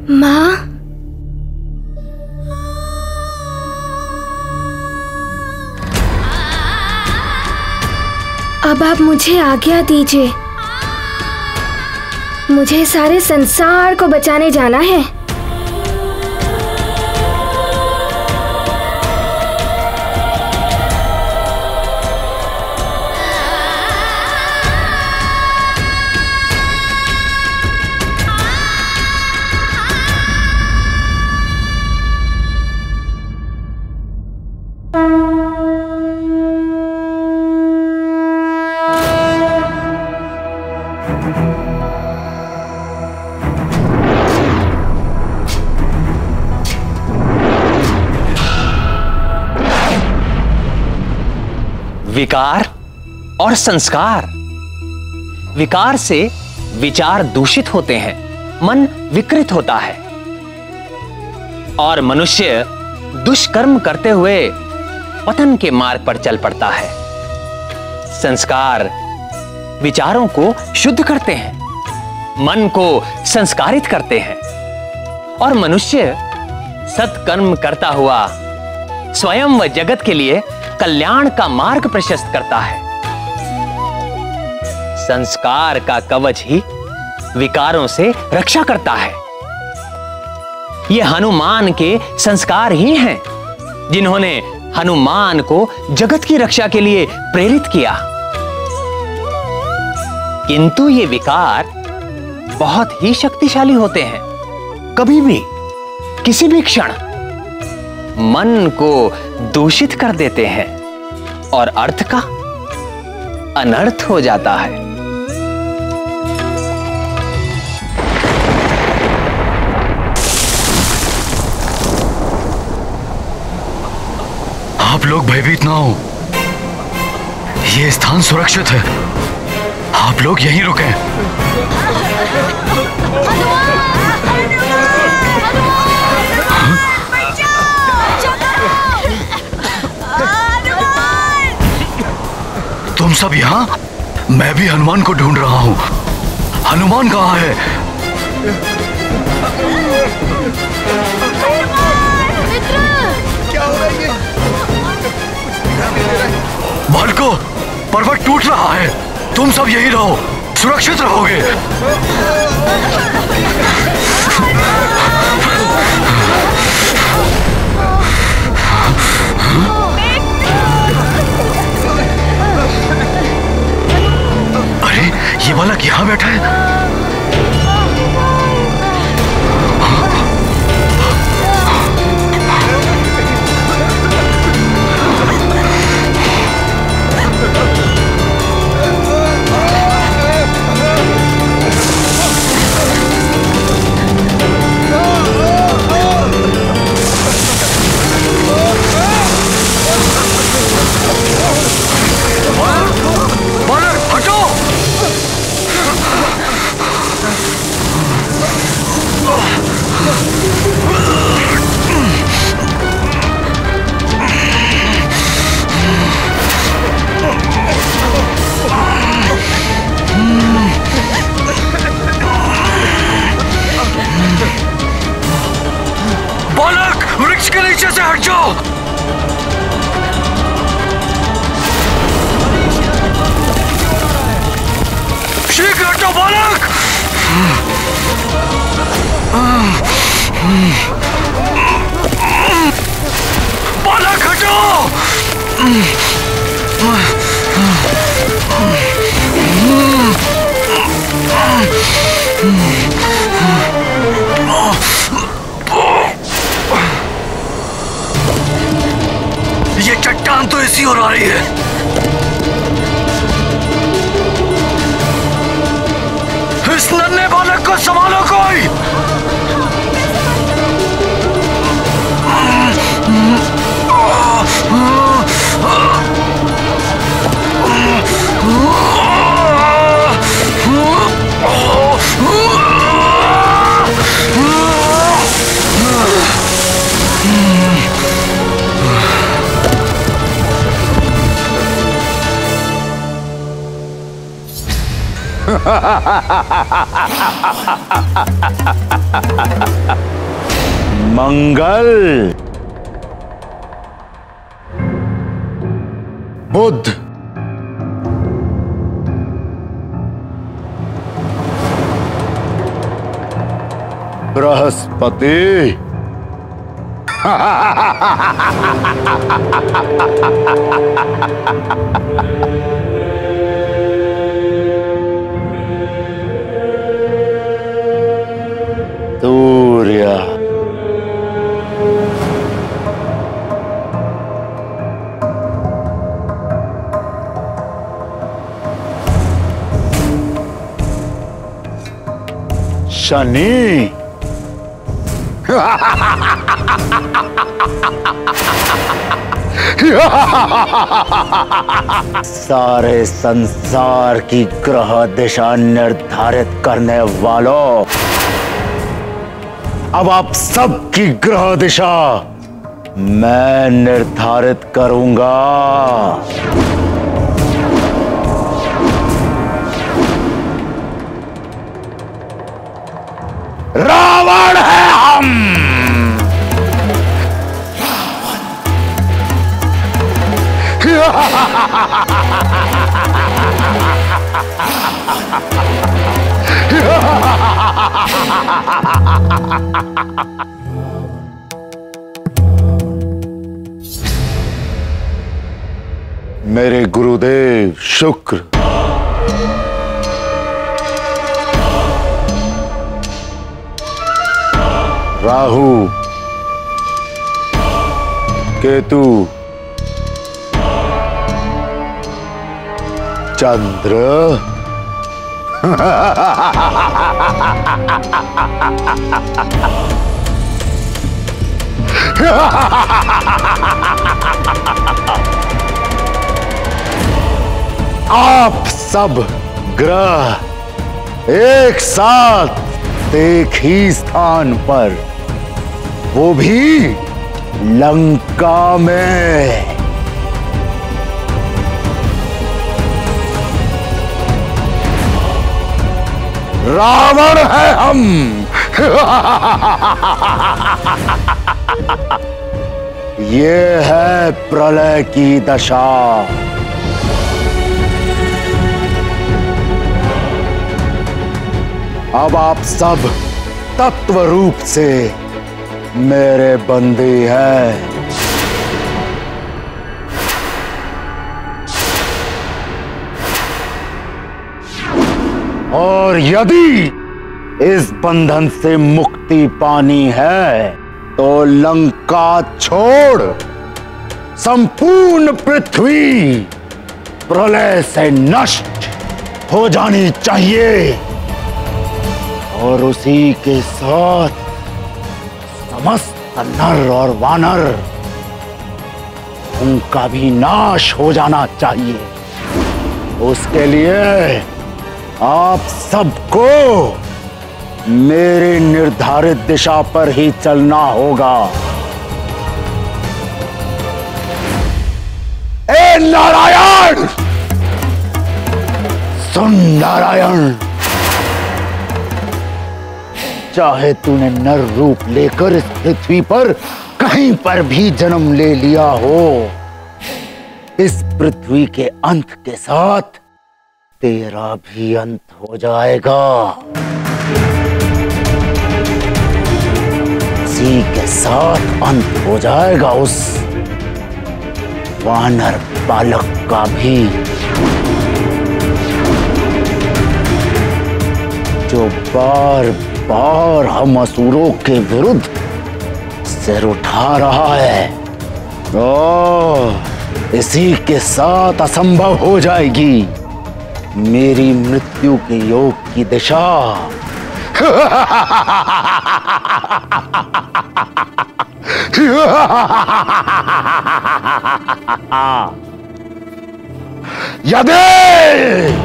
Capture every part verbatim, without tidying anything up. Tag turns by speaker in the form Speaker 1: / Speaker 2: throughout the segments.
Speaker 1: माँ, अब आप मुझे आज्ञा दीजिए। मुझे सारे संसार को बचाने जाना है।
Speaker 2: विकार और संस्कार। विकार से विचार दूषित होते हैं, मन विकृत होता है और मनुष्य दुष्कर्म करते हुए पतन के मार्ग पर चल पड़ता है। संस्कार विचारों को शुद्ध करते हैं, मन को संस्कारित करते हैं और मनुष्य सत्कर्म करता हुआ स्वयं व जगत के लिए कल्याण का मार्ग प्रशस्त करता है। संस्कार का कवच ही विकारों से रक्षा करता है। ये हनुमान के संस्कार ही हैं जिन्होंने हनुमान को जगत की रक्षा के लिए प्रेरित किया। किंतु ये विकार बहुत ही शक्तिशाली होते हैं। कभी भी किसी भी क्षण मन को दूषित कर देते हैं और अर्थ का अनर्थ हो जाता है।
Speaker 3: आप लोग भयभीत ना हो, ये स्थान सुरक्षित है। आप लोग यहीं रुकें। तुम सब यहाँ? मैं भी हनुमान को ढूंढ रहा हूँ। हनुमान कहाँ है?
Speaker 4: क्या हो रहा है?
Speaker 3: बालको, पर्वत टूट रहा है। तुम सब यहीं रहो, सुरक्षित रहोगे। अरे, ये बालक यहाँ बैठा है। बालक, वृक्ष के नीचे से हट जाओ। शीघ्र हटो बालक। बालक हटो। ये चट्टान तो ऐसी और आ रही है। इस नन्हे बालक को संभालो कोई।
Speaker 4: मंगल। बुध, बृहस्पति, सूर्य, शनि, सारे संसार की ग्रह दिशा निर्धारित करने वालों, अब आप सबकी ग्रह दिशा मैं निर्धारित करूंगा। रावण है हम। मेरे गुरुदेव शुक्र, राहु, केतु, चंद्र, आप सब ग्रह एक साथ एक ही स्थान पर, वो भी लंका में। रावण है हम। ये है प्रलय की दशा। अब आप सब तत्व रूप से मेरे बंदी हैं। और यदि इस बंधन से मुक्ति पानी है तो लंका छोड़ संपूर्ण पृथ्वी प्रलय से नष्ट हो जानी चाहिए, और उसी के साथ समस्त नर और वानर, उनका भी नाश हो जाना चाहिए। उसके लिए आप सबको मेरे निर्धारित दिशा पर ही चलना होगा। ए नारायण, सुन नारायण, चाहे तूने नर रूप लेकर इस पृथ्वी पर कहीं पर भी जन्म ले लिया हो, इस पृथ्वी के अंत के साथ तेरा भी अंत हो जाएगा। इसी के साथ अंत हो जाएगा उस वानर बालक का भी, जो बार बार हम असुरों के विरुद्ध सिर उठा रहा है। ओ, इसी के साथ असंभव हो जाएगी मेरी मृत्यु के योग की दिशा। यदि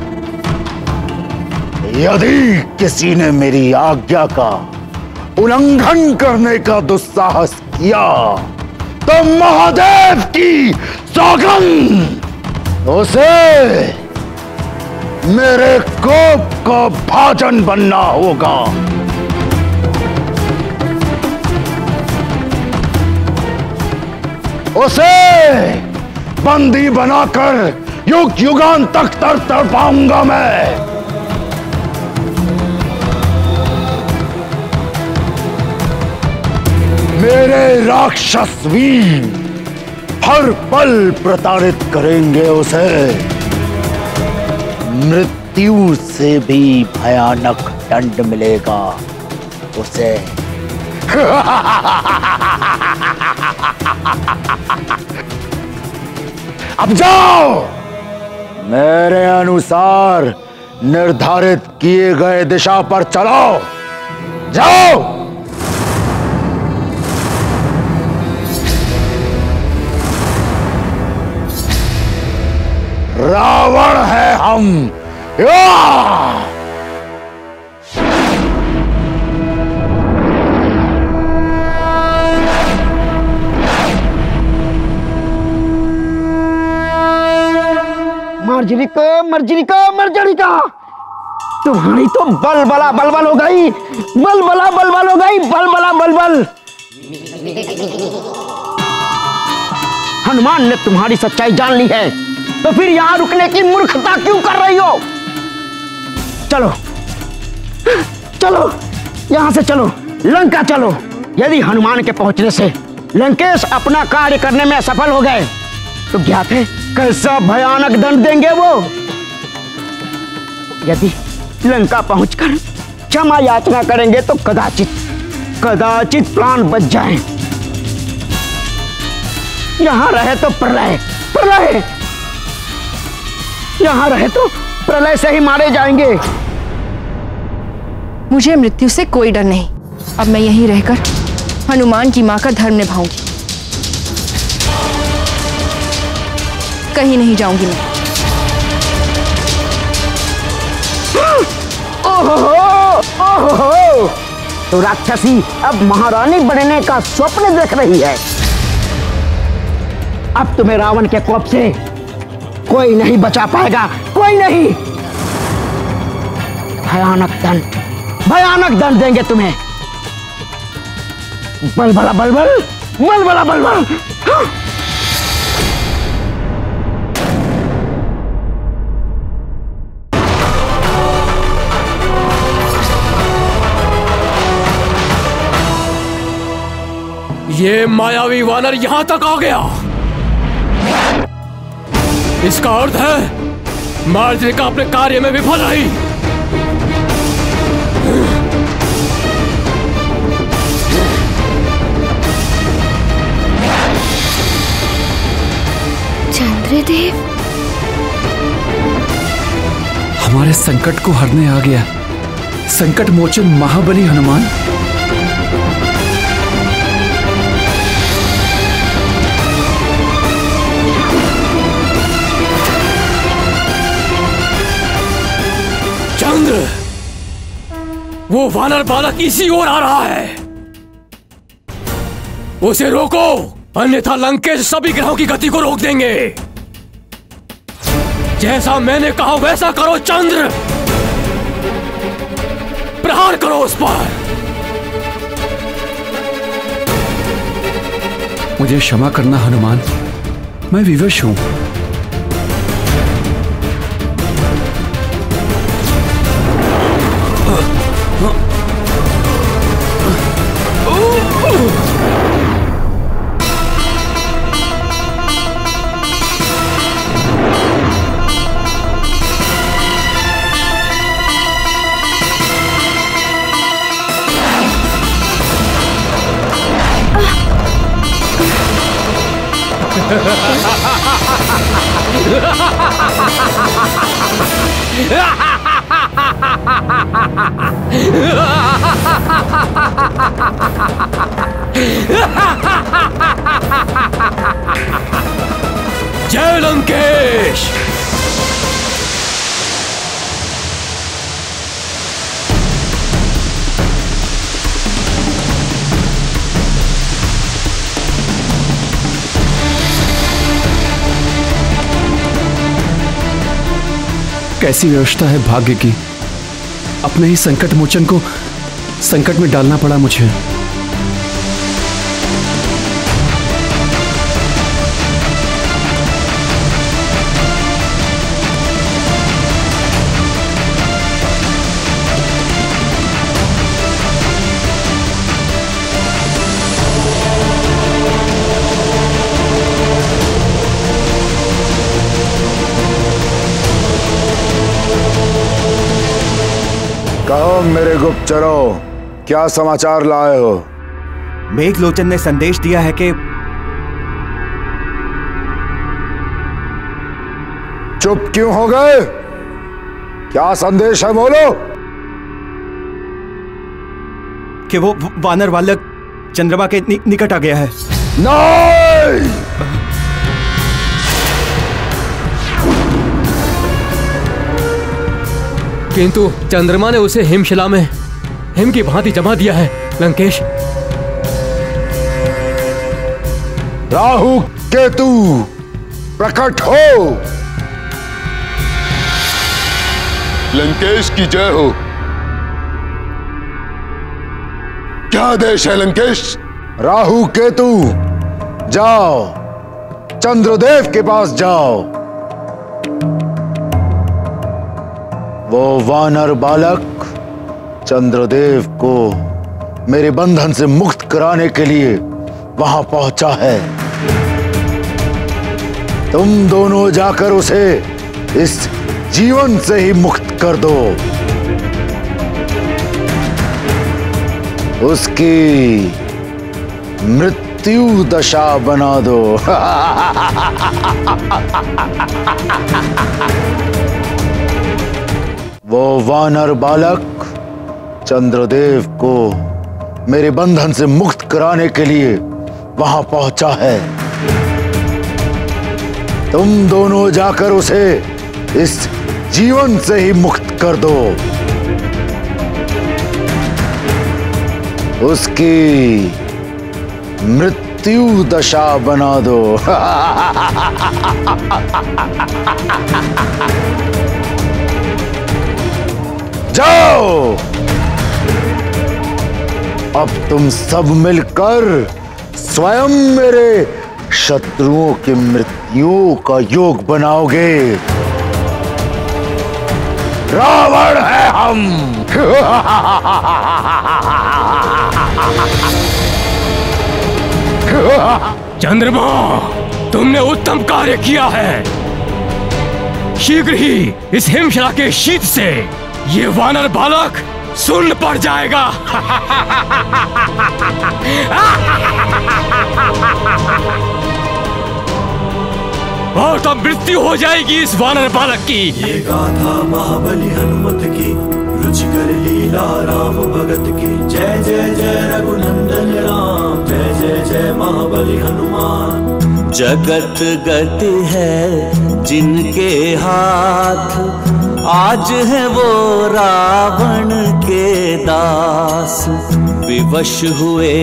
Speaker 4: यदि किसी ने मेरी आज्ञा का उल्लंघन करने का दुस्साहस किया तो महादेव की सौगंध, उसे मेरे कोप का भाजन बनना होगा। उसे बंदी बनाकर युग युगान तक तर तड़पाऊंगा मैं। मेरे राक्षस वीर हर पल प्रताड़ित करेंगे उसे। मृत्यु से भी भयानक दंड मिलेगा उसे। अब जाओ, मेरे अनुसार निर्धारित किए गए दिशा पर चलो। जाओ। रावण है हम। या!
Speaker 5: मर्जनिका मर्जनिका मर्जनिका, तुम्हारी तो बलबला बलबल हो गई, बलबला बलबल हो गई, बलबला बलबल। हनुमान ने तुम्हारी सच्चाई जान ली है, तो फिर यहां रुकने की मूर्खता क्यों कर रही हो? चलो चलो, यहां से चलो, लंका चलो। यदि हनुमान के पहुंचने से लंकेश अपना कार्य करने में सफल हो गए तो ज्ञात है कैसा भयानक दंड देंगे वो। यदि लंका पहुंचकर क्षमा याचना करेंगे तो कदाचित कदाचित प्राण बच जाएं। यहां रहे तो प्रलय प्रलय यहां रहे तो प्रलय से ही मारे जाएंगे।
Speaker 6: मुझे मृत्यु से कोई डर नहीं। अब मैं यहीं रहकर हनुमान की मां का धर्म निभाऊंगी, कहीं नहीं जाऊंगी मैं।
Speaker 5: ओहो ओहो, तो राक्षसी अब महारानी बनने का स्वप्न देख रही है। अब तुम्हें रावण के कोप से कोई नहीं बचा पाएगा, कोई नहीं। भयानक दंड भयानक दंड देंगे तुम्हें। बलबला बलबल बलबला बलबल।
Speaker 7: ये मायावी वानर यहां तक आ गया। इसका अर्थ है मार्जनिका अपने कार्य में विफल रही।
Speaker 1: चंद्रदेव
Speaker 3: हमारे संकट को हरने आ गया संकटमोचन महाबली हनुमान।
Speaker 7: चंद्र, वो वानर बालक इसी ओर आ रहा है। उसे रोको, अन्यथा लंकेश सभी ग्रहों की गति को रोक देंगे। जैसा मैंने कहा वैसा करो चंद्र, प्रहार करो उस पर।
Speaker 3: मुझे क्षमा करना हनुमान, मैं विवश हूं।
Speaker 7: जय लंकेश।
Speaker 3: कैसी व्यवस्था है भाग्य की। अपने ही संकट मोचन को संकट में डालना पड़ा मुझे।
Speaker 4: मेरे गुप्तचरों, क्या समाचार लाए हो?
Speaker 8: मेघलोचन ने संदेश दिया है कि
Speaker 4: चुप क्यों हो गए? क्या संदेश है, बोलो।
Speaker 8: कि वो वानर बालक चंद्रमा के नि, निकट आ गया है।
Speaker 4: नहीं!
Speaker 7: किंतु चंद्रमा ने उसे हिमशिला में हिम की भांति जमा दिया है। लंकेश,
Speaker 4: राहु केतु प्रकट हो।
Speaker 9: लंकेश की जय हो। क्या आदेश है लंकेश?
Speaker 4: राहु केतु, जाओ चंद्रदेव के पास जाओ। वो वानर बालक चंद्रदेव को मेरे बंधन से मुक्त कराने के लिए वहां पहुंचा है। तुम दोनों जाकर उसे इस जीवन से ही मुक्त कर दो। उसकी मृत्यु दशा बना दो। वो वानर बालक चंद्रदेव को मेरे बंधन से मुक्त कराने के लिए वहां पहुंचा है। तुम दोनों जाकर उसे इस जीवन से ही मुक्त कर दो। उसकी मृत्यु दशा बना दो। जाओ, अब तुम सब मिलकर स्वयं मेरे शत्रुओं की मृत्युओं का योग बनाओगे। रावण है हम।
Speaker 7: चंद्रमा, तुमने उत्तम कार्य किया है। शीघ्र ही इस हिमशिला के शीत से ये वानर बालक सुन्न पड़ जाएगा। और तब मृत्यु हो जाएगी इस वानर बालक की।
Speaker 10: ये गाथा महाबली हनुमत की, रुचिकर लीला राम भगत की। जय जय जय रघुनंदन राम, जय जय जय महाबली हनुमान। जगत गति है जिनके हाथ, आज है वो रावण के दास। विवश हुए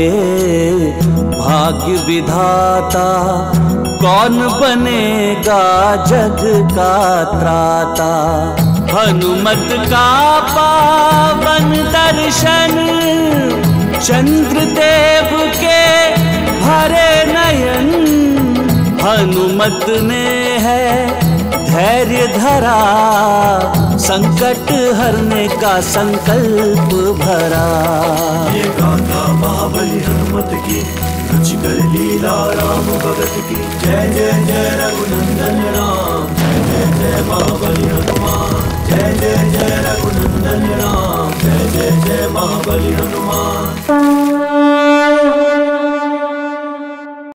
Speaker 10: भाग्य विधाता, कौन बनेगा जग का त्राता। हनुमत का पावन दर्शन, चंद्रदेव के भरे नयन। हनुमत ने है धैर्य धरा, संकट हरने का संकल्प भरा। ये गाथा महाबली हनुमत की, रुचिकर लीला राम भगत की। जय जय जय रघुनंदन राम, जय जय जय महाबली हनुमान। जय जय जय रघुनंदन राम, जय जय जय महाबली हनुमान।